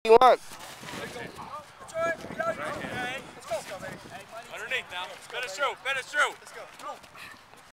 you want. Underneath now. Finish through. Finish through. Let's go. Come on.